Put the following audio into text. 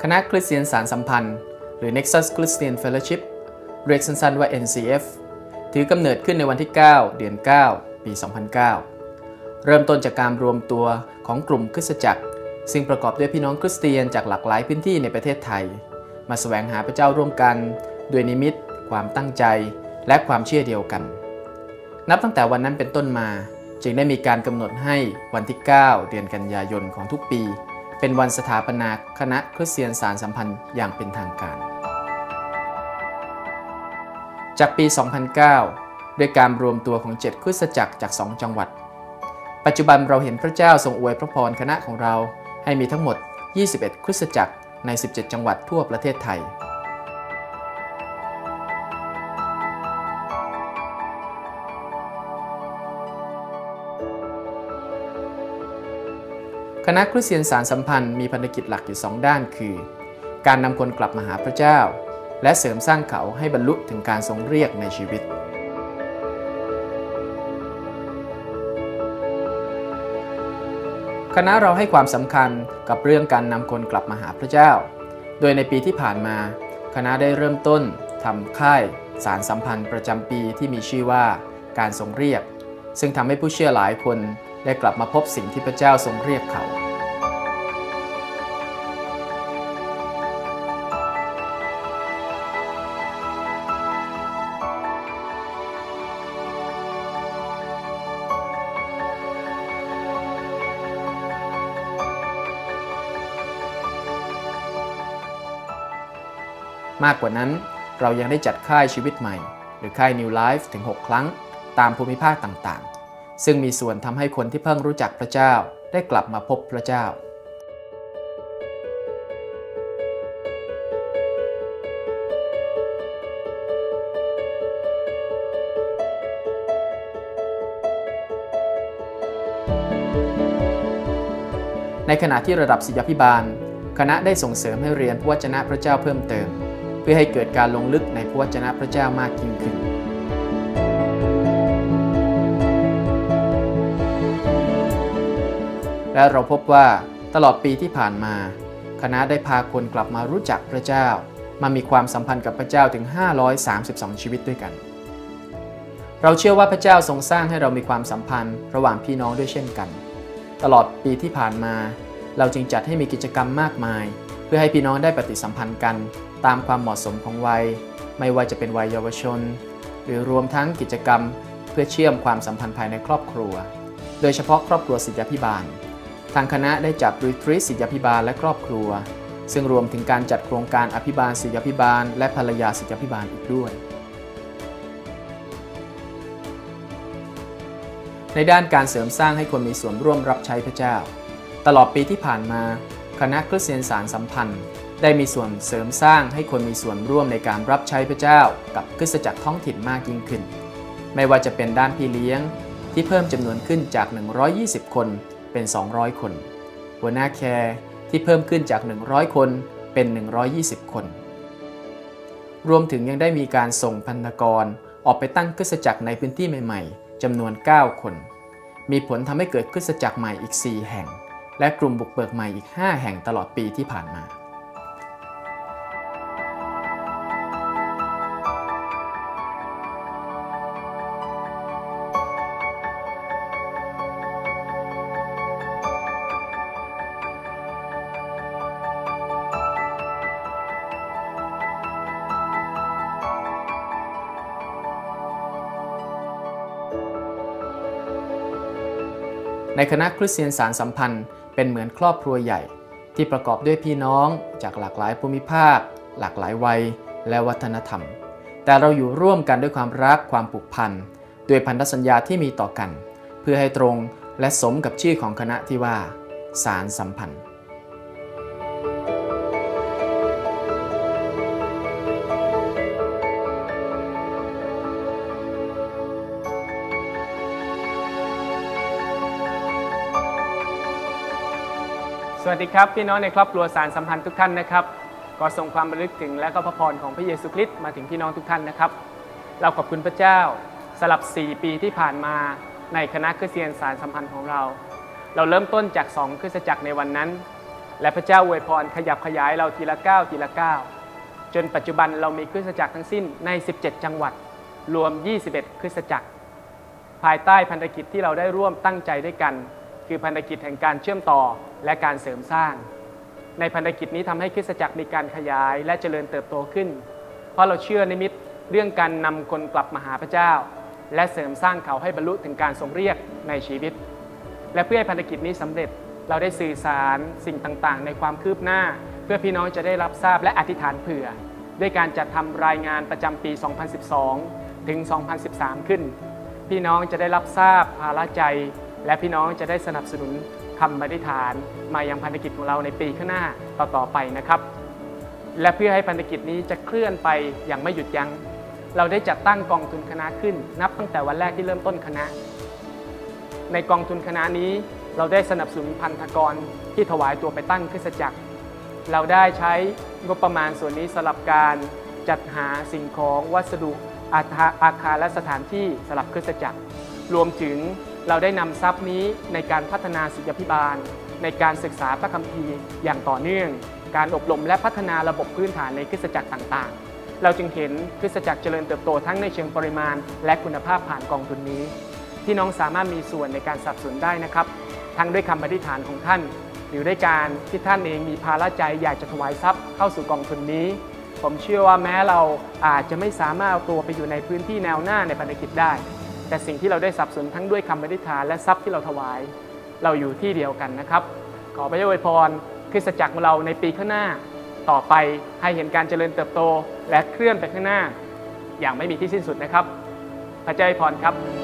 คณะคริสเตียนสารสัมพันธ์หรือ Nexus Christian Fellowship เรียกสั้นๆว่า NCF ถือกำเนิดขึ้นในวันที่ 9 เดือน 9 ปี 2009 เริ่มต้นจากการรวมตัวของกลุ่มคริสตจักรซึ่งประกอบด้วยพี่น้องคริสเตียนจากหลากหลายพื้นที่ในประเทศไทยมาแสวงหาพระเจ้าร่วมกันด้วยนิมิตความตั้งใจและความเชื่อเดียวกันนับตั้งแต่วันนั้นเป็นต้นมาจึงได้มีการกำหนดให้วันที่ 9 เดือนกันยายนของทุกปีเป็นวันสถาปนาคณะคริสเตียนสารสัมพันธ์อย่างเป็นทางการจากปี 2009 ด้วยการรวมตัวของ7คริสตจักรจาก2จังหวัดปัจจุบันเราเห็นพระเจ้าทรงอวยพระพรคณะของเราให้มีทั้งหมด21คริสตจักรใน17จังหวัดทั่วประเทศไทยคณะคริสเตียนสารสัมพันธ์มีภารกิจหลักอยู่2ด้านคือการนำคนกลับมาหาพระเจ้าและเสริมสร้างเขาให้บรรลุถึงการทรงเรียกในชีวิตคณะเราให้ความสำคัญกับเรื่องการนำคนกลับมาหาพระเจ้าโดยในปีที่ผ่านมาคณะได้เริ่มต้นทำค่ายสารสัมพันธ์ประจำปีที่มีชื่อว่าการทรงเรียกซึ่งทำให้ผู้เชื่อหลายคนได้กลับมาพบสิ่งที่พระเจ้าทรงเรียกเขามากกว่านั้นเรายังได้จัดค่ายชีวิตใหม่หรือค่าย New Life ถึง 6 ครั้งตามภูมิภาคต่างๆซึ่งมีส่วนทำให้คนที่เพิ่งรู้จักพระเจ้าได้กลับมาพบพระเจ้าในขณะที่ระดับศิษยาภิบาลคณะได้ส่งเสริมให้เรียนพระวจนะพระเจ้าเพิ่มเติมเพื่อให้เกิดการลงลึกในพระวจนะพระเจ้ามากยิ่งขึ้นและเราพบว่าตลอดปีที่ผ่านมาคณะได้พาคนกลับมารู้จักพระเจ้ามามีความสัมพันธ์กับพระเจ้าถึง532ชีวิตด้วยกันเราเชื่อว่าพระเจ้าทรงสร้างให้เรามีความสัมพันธ์ระหว่างพี่น้องด้วยเช่นกันตลอดปีที่ผ่านมาเราจึงจัดให้มีกิจกรรมมากมายเพื่อให้พี่น้องได้ปฏิสัมพันธ์กันตามความเหมาะสมของวัยไม่ว่าจะเป็นวัยเยาวชนหรือรวมทั้งกิจกรรมเพื่อเชื่อมความสัมพันธ์ภายในครอบครัวโดยเฉพาะครอบครัวศิษยาภิบาลทางคณะได้จัดรีทรีตศิษยาภิบาลและครอบครัวซึ่งรวมถึงการจัดโครงการอภิบาลศิษยาภิบาลและภรรยาศิษยาภิบาลอีกด้วยในด้านการเสริมสร้างให้คนมีส่วนร่วมรับใช้พระเจ้าตลอดปีที่ผ่านมาคณะคริสเตียนสารสัมพันธ์ได้มีส่วนเสริมสร้างให้คนมีส่วนร่วมในการรับใช้พระเจ้ากับคริสตจักรท้องถิ่นมากยิ่งขึ้นไม่ว่าจะเป็นด้านพี่เลี้ยงที่เพิ่มจำนวนขึ้นจาก120คนเป็น200คนหัวหน้าแคร์ที่เพิ่มขึ้นจาก100คนเป็น120คนรวมถึงยังได้มีการส่งพันธกรออกไปตั้งคริสตจักรในพื้นที่ใหม่ๆจำนวน9คนมีผลทำให้เกิดคริสตจักรใหม่อีก4แห่งและกลุ่มบุกเบิกใหม่อีก5แห่งตลอดปีที่ผ่านมาในคณะคริสเตียนสารสัมพันธ์เป็นเหมือนครอบครัวใหญ่ที่ประกอบด้วยพี่น้องจากหลากหลายภูมิภาคหลากหลายวัยและวัฒนธรรมแต่เราอยู่ร่วมกันด้วยความรักความผูกพันด้วยพันธสัญญาที่มีต่อกันเพื่อให้ตรงและสมกับชื่อของคณะที่ว่าสารสัมพันธ์สวัสดีครับพี่น้องในครอบครัวสารสัมพันธ์ทุกท่านนะครับก็ส่งความระลึกถึงและก็พระพรของพระเยซูคริสต์มาถึงพี่น้องทุกท่านนะครับเราขอบคุณพระเจ้าสำหรับ4ปีที่ผ่านมาในคณะคริสเตียนสารสัมพันธ์ของเรา เราเริ่มต้นจาก2คริสตจักรในวันนั้นและพระเจ้าอวยพรขยับขยายเราทีละก้าวทีละก้าวจนปัจจุบันเรามีคริสตจักรทั้งสิ้นใน17จังหวัดรวม21คริสตจักรภายใต้พันธกิจที่เราได้ร่วมตั้งใจด้วยกันคือพันธกิจแห่งการเชื่อมต่อและการเสริมสร้างในพันธกิจนี้ทำให้คริสตจักรมีการขยายและเจริญเติบโตขึ้นเพราะเราเชื่อนิมิตเรื่องการนำคนกลับมาหาพระเจ้าและเสริมสร้างเขาให้บรรลุถึงการทรงเรียกในชีวิตและเพื่อให้พันธกิจนี้สำเร็จเราได้สื่อสารสิ่งต่างๆในความคืบหน้าเพื่อพี่น้องจะได้รับทราบและอธิษฐานเผื่อด้วยการจัดทำรายงานประจำปี 2012 ถึง 2013 ขึ้นพี่น้องจะได้รับทราบภาระใจและพี่น้องจะได้สนับสนุนคำอธิษฐานมายังพันธกิจของเราในปีข้างหน้าต่อไปนะครับและเพื่อให้พันธกิจนี้จะเคลื่อนไปอย่างไม่หยุดยั้งเราได้จัดตั้งกองทุนคณะขึ้นนับตั้งแต่วันแรกที่เริ่มต้นคณะในกองทุนคณะนี้เราได้สนับสนุนพันธกรที่ถวายตัวไปตั้งคริสตจักรเราได้ใช้งบประมาณส่วนนี้สำหรับการจัดหาสิ่งของวัสดุอาคารและสถานที่สำหรับคริสตจักรรวมถึงเราได้นำทรัพย์นี้ในการพัฒนาศิษยาภิบาลในการศึกษาพระคัมภีร์อย่างต่อเนื่องการอบรมและพัฒนาระบบพื้นฐานในคริสตจักรต่างๆเราจึงเห็นคริสตจักรเจริญเติบโตทั้งในเชิงปริมาณและคุณภาพผ่านกองทุนนี้พี่น้องสามารถมีส่วนในการสนับสนุนได้นะครับทั้งด้วยคำอธิษฐานของท่านหรือด้วยการที่ท่านเองมีภาระใจอยากจะถวายทรัพย์เข้าสู่กองทุนนี้ผมเชื่อว่าแม้เราอาจจะไม่สามารถเอาตัวไปอยู่ในพื้นที่แนวหน้าในพันธกิจได้แต่สิ่งที่เราได้สนับสนุนทั้งด้วยคำอธิษฐานและทรัพย์ที่เราถวายเราอยู่ที่เดียวกันนะครับขอพระเจ้าอวยพรคริสตจักรของเราในปีข้างหน้าต่อไปให้เห็นการเจริญเติบโตและเคลื่อนไปข้างหน้าอย่างไม่มีที่สิ้นสุดนะครับพระเจ้าอวยพรครับ